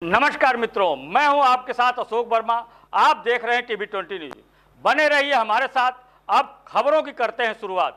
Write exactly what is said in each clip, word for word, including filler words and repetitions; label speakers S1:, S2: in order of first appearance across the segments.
S1: नमस्कार मित्रों, मैं हूं आपके साथ अशोक वर्मा। आप देख रहे हैं टीवी ट्वेंटी न्यूज। बने रहिए हमारे साथ। अब खबरों की करते हैं शुरुआत।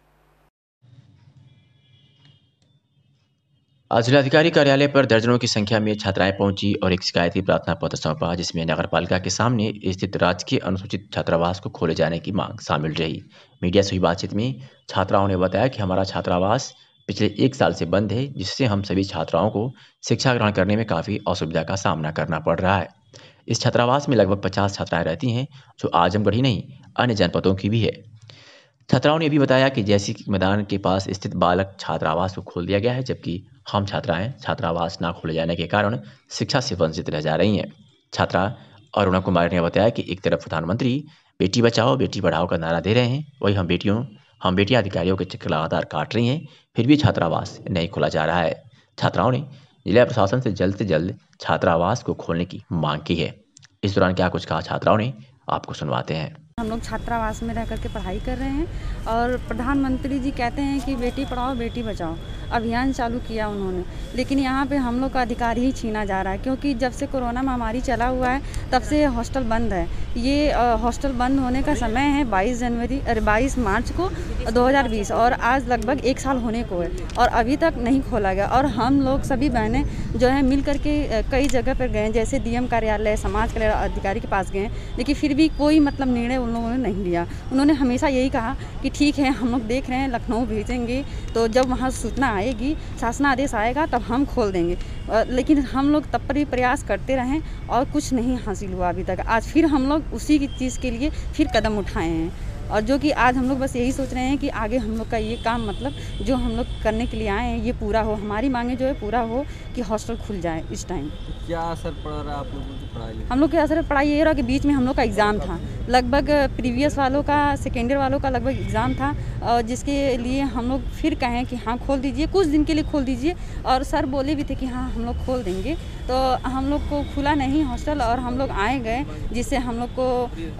S2: आज जिलाधिकारी कार्यालय पर दर्जनों की संख्या में छात्राएं पहुंची और एक शिकायती प्रार्थना पत्र सौंपा, जिसमें नगरपालिका के सामने स्थित राजकीय अनुसूचित छात्रावास को खोले जाने की मांग शामिल रही। मीडिया से हुई बातचीत में छात्राओं ने बताया कि हमारा छात्रावास पिछले एक साल से बंद है, जिससे हम सभी छात्राओं को शिक्षा ग्रहण करने में काफ़ी असुविधा का सामना करना पड़ रहा है। इस छात्रावास में लगभग पचास छात्राएं रहती हैं, जो आजमगढ़ ही नहीं अन्य जनपदों की भी है। छात्राओं ने भी बताया कि जैसे कि मैदान के पास स्थित बालक छात्रावास को खोल दिया गया है, जबकि हम छात्राएं छात्रावास ना खोले जाने के कारण शिक्षा से वंचित रह जा रही हैं। छात्रा अरुणा कुमारी ने बताया कि एक तरफ प्रधानमंत्री बेटी बचाओ बेटी पढ़ाओ का नारा दे रहे हैं, वही हम बेटियों हम बेटियां अधिकारियों के चक्कर लगातार काट रही हैं, फिर भी छात्रावास नहीं खोला जा रहा है। छात्राओं ने जिला प्रशासन से जल्द से जल्द छात्रावास को खोलने की मांग की है। इस दौरान क्या कुछ कहा छात्राओं ने, आपको सुनवाते हैं।
S3: हम लोग छात्रावास में रह करके पढ़ाई कर रहे हैं और प्रधानमंत्री जी कहते हैं कि बेटी पढ़ाओ बेटी बचाओ अभियान चालू किया उन्होंने, लेकिन यहाँ पे हम लोग का अधिकार ही छीना जा रहा है, क्योंकि जब से कोरोना महामारी चला हुआ है तब से हॉस्टल बंद है। ये हॉस्टल बंद होने का समय है बाईस जनवरी अरे बाईस मार्च को दो हज़ार बीस और आज लगभग एक साल होने को है और अभी तक नहीं खोला गया। और हम लोग सभी बहनें जो है मिल करके कई जगह पर गए, जैसे डीएम कार्यालय समाज कल्याण अधिकारी के पास गए, लेकिन फिर भी कोई मतलब निर्णय उन लोगों ने नहीं लिया। उन्होंने हमेशा यही कहा कि ठीक है हम लोग देख रहे हैं, लखनऊ भेजेंगे, तो जब वहाँ सूचना आएगी, शासनादेश आएगा तब हम खोल देंगे। लेकिन हम लोग तब पर भी प्रयास करते रहें और कुछ नहीं हासिल हुआ अभी तक। आज फिर हम लोग उसी की चीज़ के लिए फिर कदम उठाए हैं और जो कि आज हम लोग बस यही सोच रहे हैं कि आगे हम लोग का ये काम मतलब जो हम लोग करने के लिए आए हैं ये पूरा हो, हमारी मांगे जो है पूरा हो कि हॉस्टल खुल जाए इस टाइम।
S4: तो क्या असर पड़ रहा है आप लोगों की पढ़ाई में?
S3: हम लोग के असर पढ़ाई ये रहा कि बीच में हम लोग का एग्ज़ाम था, लगभग प्रीवियस वालों का सेकेंड ईयर वालों का लगभग एग्ज़ाम था, और जिसके लिए हम लोग फिर कहें कि हाँ खोल दीजिए, कुछ दिन के लिए खोल दीजिए, और सर बोले भी थे कि हाँ हम लोग खोल देंगे। तो हम लोग को खुला नहीं हॉस्टल और हम लोग आए गए, जिससे हम लोग को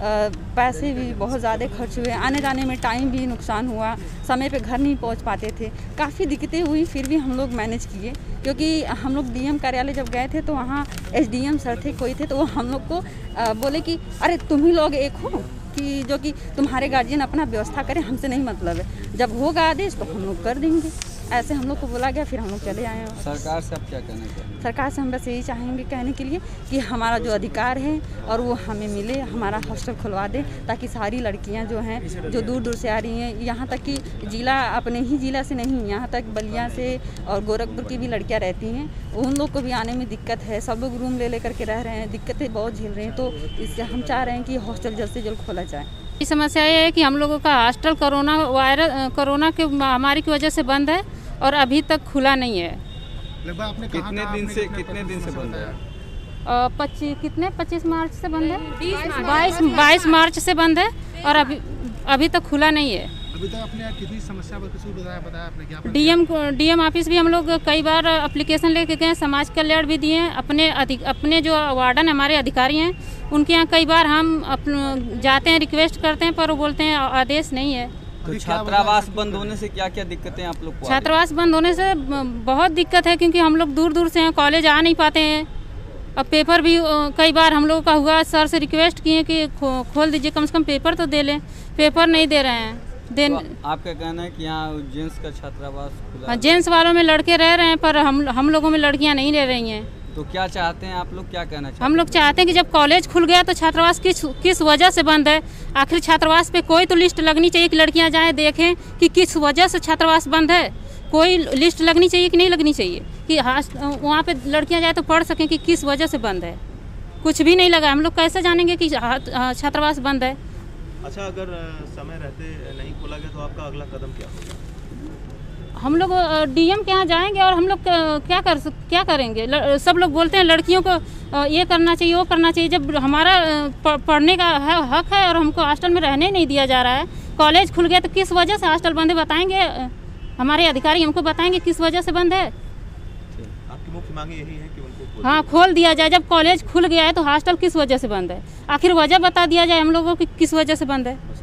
S3: पैसे भी बहुत ज़्यादा खर्च हुए, आने जाने में टाइम भी नुकसान हुआ, समय पे घर नहीं पहुंच पाते थे, काफ़ी दिक्कतें हुई, फिर भी हम लोग मैनेज किए। क्योंकि हम लोग डीएम कार्यालय जब गए थे तो वहाँ एसडीएम सर थे कोई थे, तो वो हम लोग को बोले कि अरे तुम ही लोग एक हो कि जो कि तुम्हारे गार्जियन अपना व्यवस्था करें, हमसे नहीं मतलब है, जब होगा आदेश तो हम लोग कर देंगे, ऐसे हम लोग को बोला गया। फिर हम लोग चले आए हैं।
S4: सरकार से आप क्या कहना चाहेंगे?
S3: सरकार से हम बस यही चाहेंगे कहने के लिए कि हमारा जो अधिकार है और वो हमें मिले, हमारा हॉस्टल खुलवा दे, ताकि सारी लड़कियां जो हैं जो दूर दूर से आ रही हैं, यहाँ तक कि जिला अपने ही जिला से नहीं, यहाँ तक बलिया से और गोरखपुर की भी लड़कियाँ रहती हैं, उन लोग को भी आने में दिक्कत है। सब लोग रूम ले ले करके रह रहे हैं, दिक्कतें बहुत झेल रहे हैं। तो इससे हम चाह रहे हैं कि हॉस्टल जल्द से जल्द खोला जाए।
S5: ये समस्या ये है कि हम लोगों का हॉस्टल कोरोना वायरस कोरोना के महामारी की वजह से बंद है और अभी तक खुला नहीं है।
S4: लगभग आपने कितने दिन से कितने दिन से बंद है?
S5: पच्चीस कितने पच्चीस मार्च से बंद है, बाईस बाईस मार्च से बंद है और अभी अभी तक खुला नहीं है।
S4: अभी तक आपने कितनी समस्या बताया बताया आपने क्या?
S5: डीएम डीएम ऑफिस भी हम लोग कई बार एप्लीकेशन लेके गए, समाज कल्याण भी दिए, अपने अपने जो वार्डन हमारे अधिकारी हैं उनके यहाँ कई बार हम अपन जाते हैं, रिक्वेस्ट करते हैं, पर वो बोलते हैं आदेश नहीं है।
S4: तो छात्रावास बंद होने से क्या क्या दिक्कतें आप लोग को?
S5: छात्रावास बंद होने से बहुत दिक्कत है, क्योंकि हम लोग दूर दूर से हैं, कॉलेज आ नहीं पाते हैं। अब पेपर भी कई बार हम लोगों का हुआ, सर से रिक्वेस्ट किए कि खो, खोल दीजिए, कम से कम पेपर तो दे लें, पेपर नहीं दे रहे हैं। दे
S4: तो आपका कहना है कि यहाँ जेंट्स का छात्रावास खुला है?
S5: जेंट्स वालों में लड़के रह रहे हैं, पर हम हम लोगों में लड़कियाँ नहीं रह रही हैं।
S4: तो क्या चाहते हैं आप लोग, क्या कहना चाहते हैं?
S5: हम लोग चाहते हैं कि जब कॉलेज खुल गया तो छात्रावास किस किस वजह से बंद है, आखिर छात्रावास पे कोई तो लिस्ट लगनी चाहिए कि लड़कियां जाएं देखें कि किस वजह से छात्रावास बंद है। कोई लिस्ट लगनी चाहिए कि नहीं लगनी चाहिए कि वहाँ पे लड़कियां जाए तो पढ़ सकें कि किस वजह से बंद है। कुछ भी नहीं लगा, हम लोग कैसे जानेंगे कि छात्रावास बंद है।
S6: अच्छा, अगर समय रहते नहीं खोला गया तो आपका अगला कदम क्या होगा?
S5: हम लोग डीएम के यहाँ जाएंगे और हम लोग क्या कर क्या करेंगे। सब लोग बोलते हैं लड़कियों को ये करना चाहिए वो करना चाहिए, जब हमारा पढ़ने का है, हक है और हमको हॉस्टल में रहने नहीं दिया जा रहा है। कॉलेज खुल गया तो किस वजह से हॉस्टल बंद है बताएंगे, हमारे अधिकारी हमको बताएंगे किस वजह से बंद है।
S6: आपकी मुख्य मांग यही है कि उनको
S5: हाँ खोल दिया जाए। जब कॉलेज खुल गया है तो हॉस्टल किस वजह से बंद है, आखिर वजह बता दिया जाए हम लोगों की किस वजह से बंद है।